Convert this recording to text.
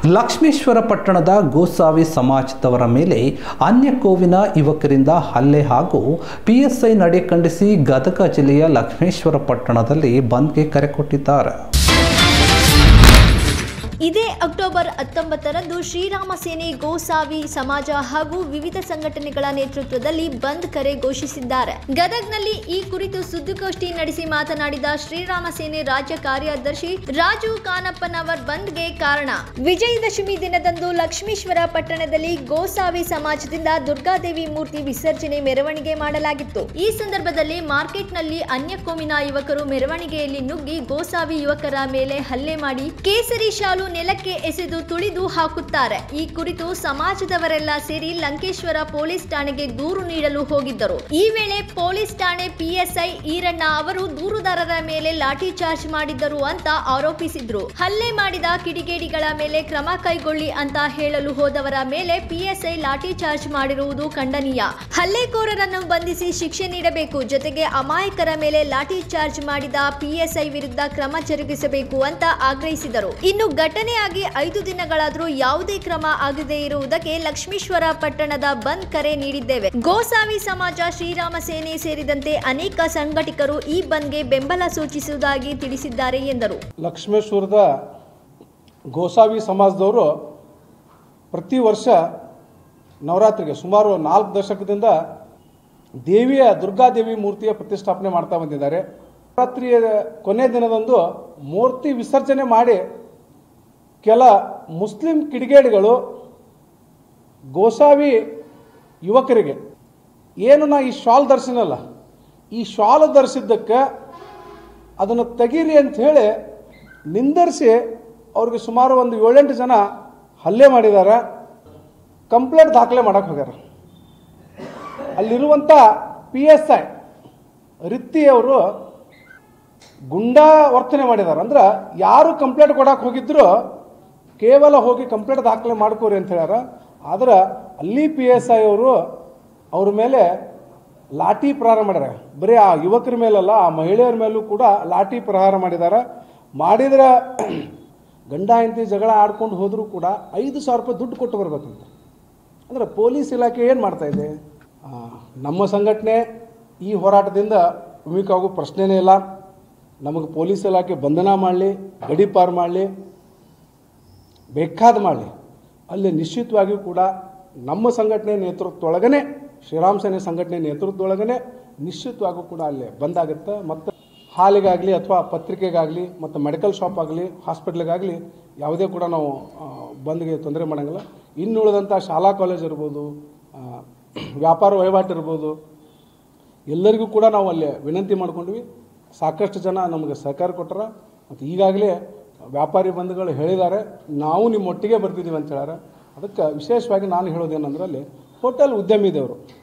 ಲಕ್ಷ್ಮೇಶ್ವರ ಪಟ್ಟಣದ ಗೋಸಾವಿ ಸಮಾಜದವರ ಮೇಲೆ ಅನ್ಯ ಕೋವಿನ ಯುವಕರಿಂದ ಹಲ್ಲೆ ಹಾಗೂ ಪಿಎಸ್ಐ ನಡೆ ಖಂಡಿಸಿ ಗದಗ ಜಿಲ್ಲೆಯ ಲಕ್ಷ್ಮೇಶ್ವರ ಪಟ್ಟಣದಲ್ಲಿ ಬಂದ್ಗೆ ಕರೆ ಕೊಟ್ಟಿದ್ದಾರೆ. ಇದೇ ಅಕ್ಟೋಬರ್ 19ರಂದು ಶ್ರೀರಾಮ ಸೇನೆ ಗೋಸಾವಿ ಸಮಾಜ ಹಾಗೂ ವಿವಿಧ ಸಂಘಟನೆಗಳ ನೇತೃತ್ವದಲ್ಲಿ ಬಂದ್ ಕರೆ ಘೋಷಿಸಿದ್ದಾರೆ. ಗದಗ್ನಲ್ಲಿ ಈ ಕುರಿತು ಸುದ್ದಿಗೋಷ್ಠಿ ನಡೆಸಿ ಮಾತನಾಡಿದ ಶ್ರೀರಾಮ ಸೇನೆ ರಾಜ್ಯ ಕಾರ್ಯದರ್ಶಿ ರಾಜು ಕಾನಪ್ಪನವರ್ ಬಂದ್ಗೆ ಕಾರಣ ವಿಜಯದಶಮಿ ದಿನದಂದು ಲಕ್ಷ್ಮೇಶ್ವರ ಪಟ್ಟಣದಲ್ಲಿ ಗೋಸಾವಿ ಸಮಾಜದಿಂದ ದುರ್ಗಾದೇವಿ ಮೂರ್ತಿ ವಿಸರ್ಜನೆ ಮೆರವಣಿಗೆ ಮಾಡಲಾಗಿತ್ತು. ಈ ಸಂದರ್ಭದಲ್ಲಿ ಮಾರ್ಕೆಟ್ನಲ್ಲಿ ಅನ್ಯಕೋಮಿನ ಯುವಕರು ಮೆರವಣಿಗೆಯಲ್ಲಿ ನುಗ್ಗಿ ಗೋಸಾವಿ ಯುವಕರ ಮೇಲೆ ಹಲ್ಲೆ ಮಾಡಿ ಕೇಸರಿ ಶಾಲು ನೆಲಕ್ಕೆ ಎಸೆದು ತುಳಿದು ಹಾಕುತ್ತಾರೆ. ಈ ಕುರಿತು ಸಮಾಜದವರೆಲ್ಲ ಸೇರಿ ಲಂಕೇಶ್ವರ ಪೊಲೀಸ್ ಠಾಣೆಗೆ ದೂರು ನೀಡಲು ಹೋಗಿದ್ದರು. ಈ ವೇಳೆ ಪೊಲೀಸ್ ಠಾಣೆ ಪಿಎಸ್ಐ ಈರಣ್ಣ ಅವರು ದೂರುದಾರರ ಮೇಲೆ ಲಾಠಿ ಚಾರ್ಜ್ ಮಾಡಿದ್ದರು ಅಂತ ಆರೋಪಿಸಿದ್ರು. ಹಲ್ಲೆ ಮಾಡಿದ ಕಿಡಿಗೇಡಿಗಳ ಮೇಲೆ ಕ್ರಮ ಕೈಗೊಳ್ಳಿ ಅಂತ ಹೇಳಲು ಹೋದವರ ಮೇಲೆ ಪಿಎಸ್ಐ ಲಾಠಿ ಚಾರ್ಜ್ ಮಾಡಿರುವುದು ಖಂಡನೀಯ. ಹಲ್ಲೆಕೋರರನ್ನು ಬಂಧಿಸಿ ಶಿಕ್ಷೆ ನೀಡಬೇಕು. ಜೊತೆಗೆ ಅಮಾಯಕರ ಮೇಲೆ ಲಾಠಿ ಚಾರ್ಜ್ ಮಾಡಿದ ಪಿಎಸ್ಐ ವಿರುದ್ಧ ಕ್ರಮ ಜರುಗಿಸಬೇಕು ಅಂತ ಆಗ್ರಹಿಸಿದರು. ಇನ್ನು ಘಟನೆಯಾಗಿ 5 ದಿನಗಳಾದರೂ ಯಾವುದೇ ಕ್ರಮ ಆಗದೇ ಇರುವುದಕ್ಕೆ ಲಕ್ಷ್ಮೇಶ್ವರ ಪಟ್ಟಣದ ಬಂದ್ ಕರೆ ನೀಡಿದ್ದೇವೆ. ಗೋಸಾವಿ ಸಮಾಜ, ಶ್ರೀರಾಮ ಸೇನೆ ಸೇರಿದಂತೆ ಅನೇಕ ಸಂಘಟಕರು ಈ ಬಂದ್ಗೆ ಬೆಂಬಲ ಸೂಚಿಸುವುದಾಗಿ ತಿಳಿಸಿದ್ದಾರೆ ಎಂದರು. ಲಕ್ಷ್ಮೇಶ್ವರದ ಗೋಸಾವಿ ಸಮಾಜದವರು ಪ್ರತಿ ವರ್ಷ ನವರಾತ್ರಿಗೆ ಸುಮಾರು 4 ದಶಕದಿಂದ ದುರ್ಗಾದೇವಿ ಮೂರ್ತಿಯ ಪ್ರತಿಷ್ಠಾಪನೆ ಮಾಡ್ತಾ ಬಂದಿದ್ದಾರೆ. ನವರಾತ್ರಿಯ ಕೊನೆ ದಿನದಂದು ಮೂರ್ತಿ ವಿಸರ್ಜನೆ ಮಾಡಿ ಕೆಲ ಮುಸ್ಲಿಂ ಕಿಡಿಗೇಡಿಗಳು ಗೋಸಾವಿ ಯುವಕರಿಗೆ ಏನು ನಾ ಈ ಶಾಲ್ ಧರಿಸಿನಲ್ಲ, ಈ ಶಾಲ್ ಧರಿಸಿದ್ದಕ್ಕೆ ಅದನ್ನು ತೆಗೀರಿ ಅಂತ ಹೇಳಿ ನಿಂದರಿಸಿ ಅವ್ರಿಗೆ ಸುಮಾರು ಒಂದು 7-8 ಜನ ಹಲ್ಲೆ ಮಾಡಿದ್ದಾರೆ. ಕಂಪ್ಲೇಂಟ್ ದಾಖಲೆ ಮಾಡಕ್ಕೆ ಹೋಗ್ಯಾರ. ಅಲ್ಲಿರುವಂಥ PSI ರಿತ್ತಿಯವರು ಗುಂಡಾ ವರ್ತನೆ ಮಾಡಿದ್ದಾರೆ. ಅಂದ್ರೆ ಯಾರು ಕಂಪ್ಲೇಂಟ್ ಕೊಡಕ್ಕೆ ಹೋಗಿದ್ರು ಕೇವಲ ಹೋಗಿ ಕಂಪ್ಲೇಂಟ್ ದಾಖಲೆ ಮಾಡ್ಕೋರಿ ಅಂತ ಹೇಳ್ಯಾರ. ಆದ್ರೆ ಅಲ್ಲಿ PSI ಅವರು ಅವ್ರ ಮೇಲೆ ಲಾಠಿ ಪ್ರಹಾರ ಮಾಡ್ಯಾರ. ಬರೀ ಆ ಯುವಕರ ಮೇಲಲ್ಲ, ಆ ಮಹಿಳೆಯರ ಮೇಲೂ ಕೂಡ ಲಾಠಿ ಪ್ರಹಾರ ಮಾಡಿದ್ದಾರೆ. ಮಾಡಿದ್ರೆ ಗಂಡ ಹೆಂಡತಿ ಜಗಳ ಆಡ್ಕೊಂಡು ಹೋದರೂ ಕೂಡ 5,000 ರೂಪಾಯಿ ದುಡ್ಡು ಕೊಟ್ಟು ಬರ್ಬೇಕಂತ. ಅಂದ್ರೆ ಪೊಲೀಸ್ ಇಲಾಖೆ ಏನು ಮಾಡ್ತಾ ಇದೆ? ನಮ್ಮ ಸಂಘಟನೆ ಈ ಹೋರಾಟದಿಂದ ಭೂಮಿಕಾಗೋ ಪ್ರಶ್ನೆನೇ ಇಲ್ಲ. ನಮಗೆ ಪೊಲೀಸ್ ಇಲಾಖೆ ಬಂಧನ ಮಾಡಲಿ, ಗಡೀಪಾರು ಮಾಡಲಿ, ಬೇಕಾದ ಮಾಡಲಿ, ಅಲ್ಲಿ ನಿಶ್ಚಿತವಾಗಿಯೂ ಕೂಡ ನಮ್ಮ ಸಂಘಟನೆ ನೇತೃತ್ವದೊಳಗನೆ, ಶ್ರೀರಾಮ ಸೇನೆ ಸಂಘಟನೆ ನೇತೃತ್ವದೊಳಗನೆ ನಿಶ್ಚಿತವಾಗಿಯೂ ಕೂಡ ಅಲ್ಲಿ ಬಂದಾಗುತ್ತೆ. ಮತ್ತು ಹಾಲಿಗಾಗಲಿ ಅಥವಾ ಪತ್ರಿಕೆಗಾಗಲಿ ಮತ್ತು ಮೆಡಿಕಲ್ ಶಾಪ್ ಆಗಲಿ ಹಾಸ್ಪಿಟ್ಲಿಗಾಗಲಿ ಯಾವುದೇ ಕೂಡ ನಾವು ಬಂದ್ಗೆ ತೊಂದರೆ ಮಾಡೋಂಗಿಲ್ಲ. ಇನ್ನುಳಿದಂಥ ಶಾಲಾ ಕಾಲೇಜ್ ಇರ್ಬೋದು, ವ್ಯಾಪಾರ ವಹಿವಾಟು ಇರ್ಬೋದು, ಎಲ್ಲರಿಗೂ ಕೂಡ ನಾವು ಅಲ್ಲಿ ವಿನಂತಿ ಮಾಡ್ಕೊಂಡ್ವಿ. ಸಾಕಷ್ಟು ಜನ ನಮಗೆ ಸಹಕಾರ ಕೊಟ್ಟರ. ಮತ್ತು ಈಗಾಗಲೇ ವ್ಯಾಪಾರಿ ಬಂಧುಗಳು ಹೇಳಿದ್ದಾರೆ, ನಾವು ನಿಮ್ಮೊಟ್ಟಿಗೆ ಬರ್ತಿದ್ದೀವಿ ಅಂತ ಹೇಳ್ಯಾರ. ಅದಕ್ಕೆ ವಿಶೇಷವಾಗಿ ನಾನು ಹೇಳೋದೇನೆಂದ್ರೆ, ಅಲ್ಲಿ ಹೋಟೆಲ್ ಉದ್ಯಮಿ ಇದ್ದವರು